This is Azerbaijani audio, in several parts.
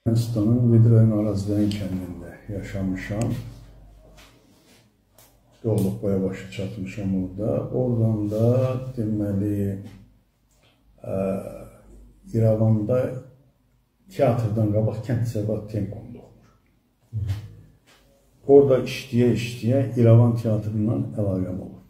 Ermənistanın Vedrayın Arazlıyan kəndində yaşamışam. Doğulub boya başa çatmışam orada. Oradan da deməli İrəvanda teatrdan qabaq Kənd Təsərrüfatı Tenkonda oxumuşam. Orada işləyə İrəvan teatrından əlaqəm olub.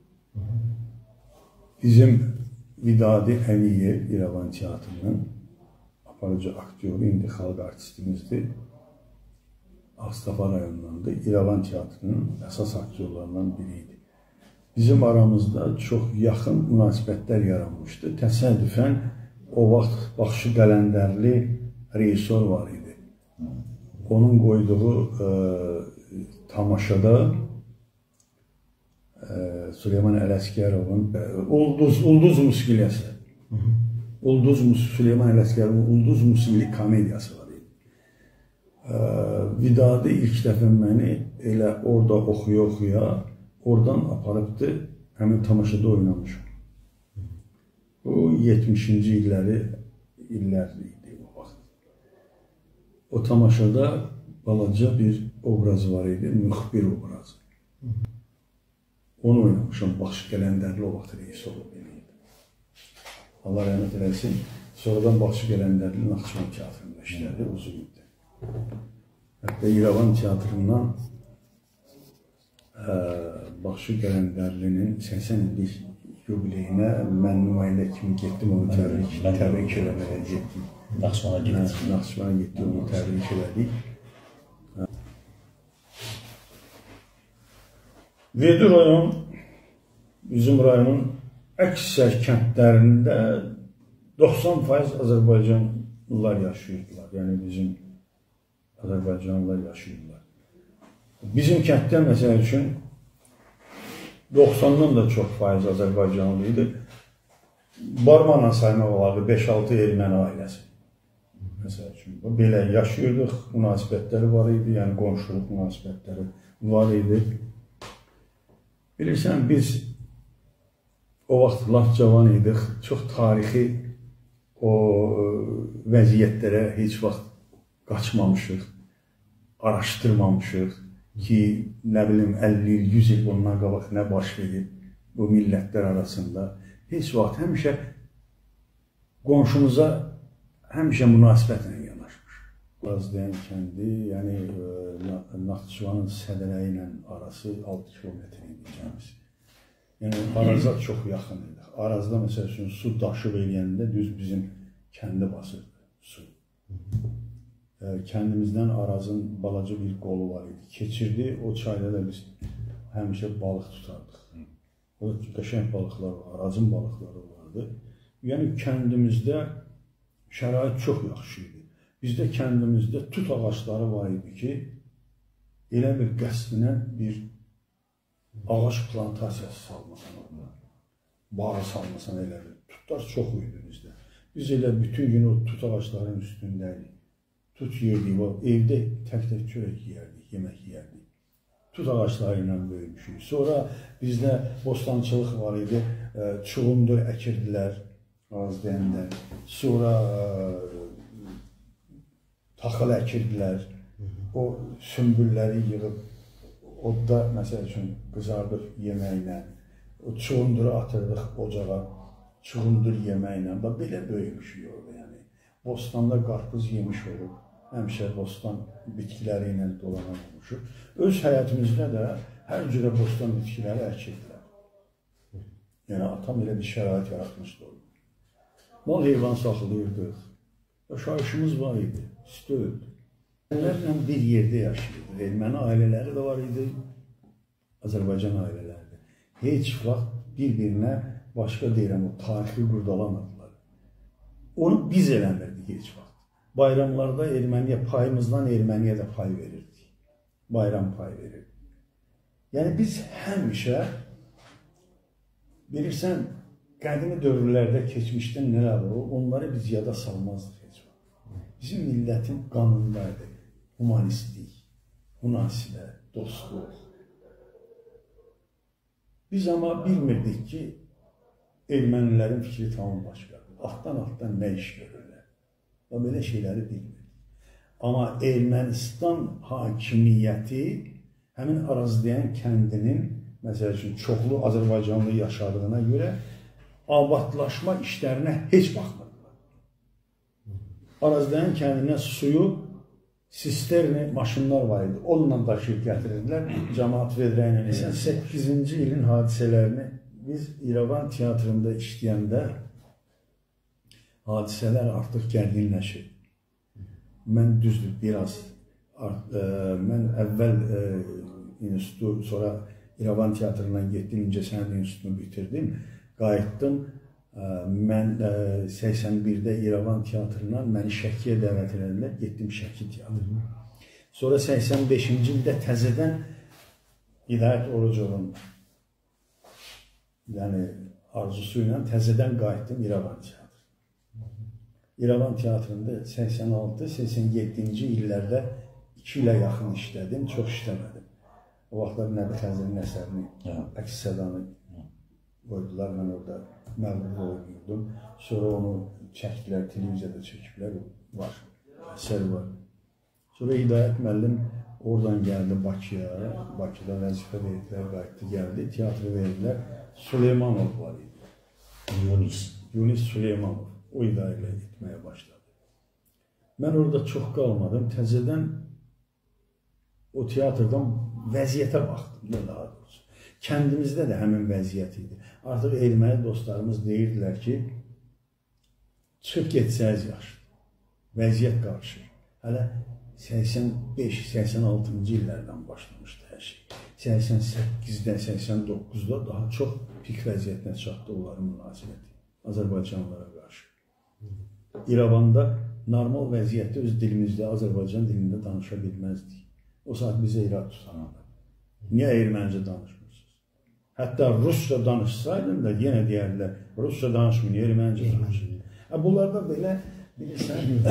Bizim Vidadi Əliyev İrəvan teatrının aparıcı aktyoru, indi xalq artistimizdir. Ağstafa rayonundandır. İrəvan teatrının əsas aktyorlarından biriydi. Bizim aramızda çox yaxın münasibətlər yaranmışdı. Təsadüfən o vaxt Baxşı Qələndərli rejissor var idi. Onun qoyduğu tamaşada Süleyman Ələsgərovun Ulduz musiqiliyası. Süleyman Ələsgərovun Ulduz musiqili komediyası var idi. Vidadi ilk dəfə məni elə orada oxuya-oxuya oradan aparıbdı, həmin tamaşada oynamışam. Bu 70-ci illəri idi o vaxt. O tamaşada balaca bir obraz var idi, müxbir obrazı. Onu oynamışam, Baxşı Qələndərli o vaxt rejissor olub. Allah rəhmət eləsin. Sonradan Baxşı Qələndərli Naxçıvan teatrında işlədi uzun müddət. Hətta İrəvan teatrından Baxşı Qələndərlinin 80 illik yubileyinə mən nümayəndə kimi getdim, onu təbrik eləməyə getdim. Naxçıvana getdim, onu təbrik elədik. Vedri rayon, bizim rayonun əksər kəndlərində 90% Azərbaycanlılar yaşayırdılar. Yəni bizim Azərbaycanlılar yaşayırdılar. Bizim kənddə məsəl üçün 90'dan da çox faiz Azərbaycanlı idi. Barmanla saymaq olardı 5-6 erməni ailəsi. Məsəl üçün belə yaşayırdıq, münasibətləri var idi, yəni qonşuluq münasibətləri var idi. Bilirsən, biz o vaxt laf cavan idik, çox tarixi o vəziyyətlərə heç vaxt qaçmamışıq, araşdırmamışıq ki, nə bilim 50 il, 100 il bundan qabaq nə baş verib bu millətlər arasında. Heç vaxt həmişə qonşumuza həmişə münasibətlə yanaşmış. Arazlıyan kəndi, yəni Naxçıvanın Sədərəyi ilə arası 6 kilometr idi cəmisi. Yəni Araza çox yaxın idi. Arazda məsəl üçün su daşıb eləyəndə düz bizim kəndi basırdı su. Kəndimizdən Arazın balaca bir qolu var idi. Keçirdi, o çayda da biz həmişə balıq tutardıq. O da qəşəng balıqlar var, Arazın balıqları vardı. Yəni kəndimizdə şərait çox yaxşı idi. Bizdə kəndimizdə tut ağaçları var idi ki, elə bir qəsdinə bir ağac plantasiyası salmasan orada, bağı salmasan elə bir. Tutlar çox idi bizdə. Biz elə bütün gün o tut ağaçların üstündəydik. Tut yerdik, evdə tək-tək çörək yeyərdik, yemək yeyərdik. Tut ağaçları ilə böyümüşük. Sonra bizdə bostançılıq var idi, çuğundur əkirdilər Arazlıyanlar. Sonra taxıl əkirdilər, o sümbülləri yığıb, odda məsəl üçün qızardıq yeməklə, o çuğunduru atırdıq ocağa, çuğundur yeməklə, belə böyümüşük orada yəni. Bostanda qarpız yemiş olub, həmişə bostan bitkiləri ilə dolanan olmuşuq. Öz həyatımızda da hər cürə bostan bitkiləri əkirdilər. Yəni atam elə bir şərait yaratmışdı orada. Mal heyvan saxlayırdıq, yaşayışımız var idi, stöld. Ermənilərlə bir yerdə yaşayırdı. Erməni ailələri də var idi, Azərbaycan ailələri də. Heç vaxt bir-birinə başqa deyirəm, o tarixi qurdalamadılar. Onu biz eləmirdik heç vaxt. Bayramlarda Erməniyə, payımızdan Erməniyə də pay verirdik. Bayram pay verirdik. Yəni biz həmişə, bilirsən, qədimi dövrlərdə, keçmişdən nələr olur, onları biz yada salmazdıq heç vaxt. Bizim millətin qanundaydı. Humanistlik, münasibət, dostluq. Biz amma bilmirdik ki, ermənilərin fikri tamam başqadır. Altdan nə iş görürlər. Və belə şeyləri bilmirdik. Amma Ermənistan hakimiyyəti həmin Arazdeyan kəndinin, məsəl üçün, çoxlu Azərbaycanlı yaşadığına görə abadlaşma işlərinə heç baxmırdılar. Arazdeyan kəndinə suyu sisterni maşınlar var idi. Onunla daşıyıb gətirirdilər. Cəmaət vedrə ilə. 88-ci ilin hadisələrini biz İrəvan teatrında işləyəndə hadisələr artıq gərginləşir. Mən düzdür, biraz. Mən əvvəl institutu, sonra İrəvan teatrından getdim, İncəsənət institutunu bitirdim. Qayıtdım. Mən 81-də İrəvan teatrından məni Şəkiyə dəvət edilər. Getdim Şəki teatrına. Sonra 85-ci ildə təzədən İlahət Orucovun arzusu ilə təzədən qayıtdım İrəvan teatrına. İrəvan teatrında 86-87-ci illərdə 2 ilə yaxın işlədim, çox işləmədim. O vaxtlar Nəbi Xəzirin əsərini, əks sədanı qoydular, mən orada məğlub oynuyordum. Sonra onu çəkdilər, televiziyada çəkiblər, var, əsər var. Sonra Hidayət müəllim oradan gəldi Bakıya, Bakıda vəzifə verdilər, qayıtdı, gəldi, teatrı verdilər. Süleymanov var idi. Yunis Süleymanov. O idarə etməyə başladı. Mən orada çox qalmadım. Təzədən o teatrdan vəziyyətə baxdım, daha doğrusu. Kəndimizdə də həmin vəziyyət idi. Artıq erməni dostlarımız deyirdilər ki, çıxıb getsəniz yaxşıdır. Vəziyyət qarışır. Hələ 85-86-cı illərdən başlamışdı hər şey. 88-də, 89-da daha çox pik vəziyyətinə çatdı onların münasibəti Azərbaycanlılara qarşı. İrəvanda normal vəziyyətdə öz dilimizdə, Azərbaycan dilində danışa bilməzdik. O saat bizə irad tutanlar. Niyə erməncə danışmırsınız? Hətta Rusca danışsaydım da yenə deyərlər, Rusca danışmayın, erməncə danışın. Bunlarda belə, bilirsən,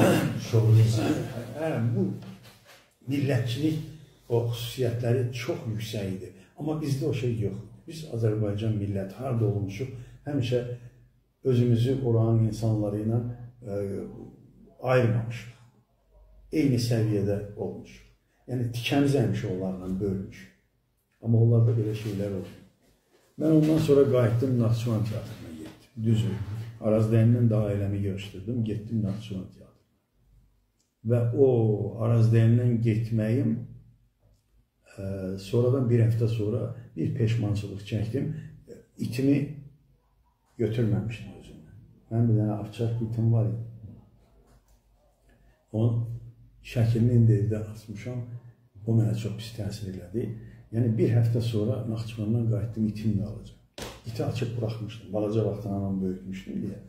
bu millətçilik o xüsusiyyətləri çox yüksək idi. Amma bizdə o şey yox. Biz Azərbaycan milləti harada olmuşuq, həmişə özümüzü oranın insanları ilə ayırmamışıq. Eyni səviyyədə olmuşuq. Yəni, tikəmiz həmişə onlarla bölmüşük. Amma onlarda belə şeylər oldu. Mən ondan sonra qayıtdım, Naxçıvan teatrına getdim. Düzü, Arazdeyandan daha ailəmi görüşdürdüm, getdim Naxçıvan teatrına. Və o Arazdeyandan getməyim, sonradan bir həftə sonra bir peşmançılıq çəkdim. İtimi götürməmişdim özümdən. Mən bir dənə afçaq itim var idi. Onun şəklini indi evdə asmışam. O mənə çox pis təsir elədi. Yəni bir həftə sonra Naxçıvandan qayıtdım, itimlə alacaq. İti açıb buraxmışdım. Balaca vaxtdan anam böyütmüşdüm deyə.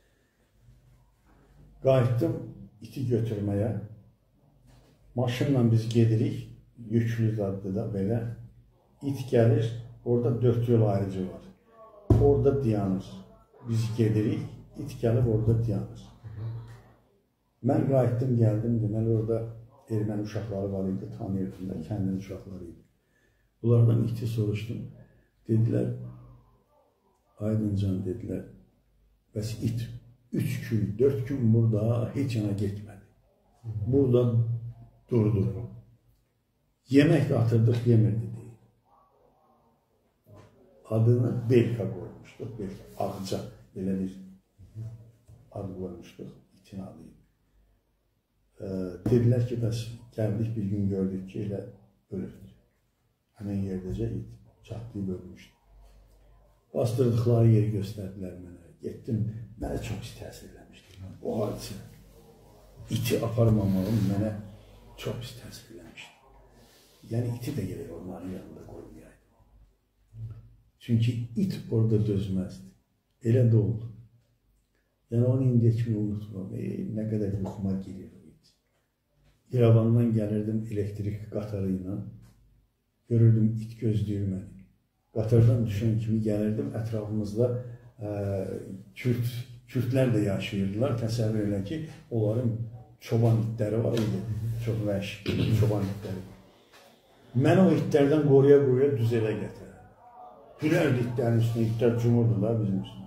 Qayıtdım iti götürməyə. Maşınla biz gedirik. Yüklü zaddır da belə. İt gəlir. Orada 4 yol ayrıcı var. Orada dayanır. Biz gedirik. İt gəlib orada dayanır. Mən qayıtdım, gəldim. Deməli, orada erməni uşaqları var idi. Tanıyırdım da, kəndin uşaqları idi. Bunlardan iti soruşdum. Dedilər, Aydıncan dedilər, bəs it 3 gün, 4 gün burada heç yana getmədi. Burada durdu. Yemək də atırdıq, yemirdi deyil. Adını Belka qoymuşduq. Belka, Ağca, belə bir ad qoymuşduq, itin adıydı. Dedilər ki, bəs gəldik bir gün gördük ki, elə ölürdü. Həmin yerdəcə it çatlayıb ölmüşdü. Bastırdıqları yeri göstərdilər mənə. Getdim, mənə çox pis təsir eləmişdi. O hadisə, iti aparmamağım mənə çox pis təsir eləmişdi. Yəni, iti də gerək onların yanında qoymayaydı. Çünki it orada dözməzdi. Elə də oldu. Yəni, onu indiyə kimi unutmam. Nə qədər yuxuma girir o it. İrəvandan gəlirdim elektrik qatarı ilə. Görürdüm, it gözləyir məni. Qatardan düşən kimi gəlirdim, ətrafımızda Kürdlər də yaşayırdılar. Təsəvvür elə ki, onların çoban itləri var idi. Çox vəhşi çoban itləri. Məni o itlərdən qoruya düz elə gətirər. Gülərdi itlərin üstünə, itlər cumurdular bizim üstünə.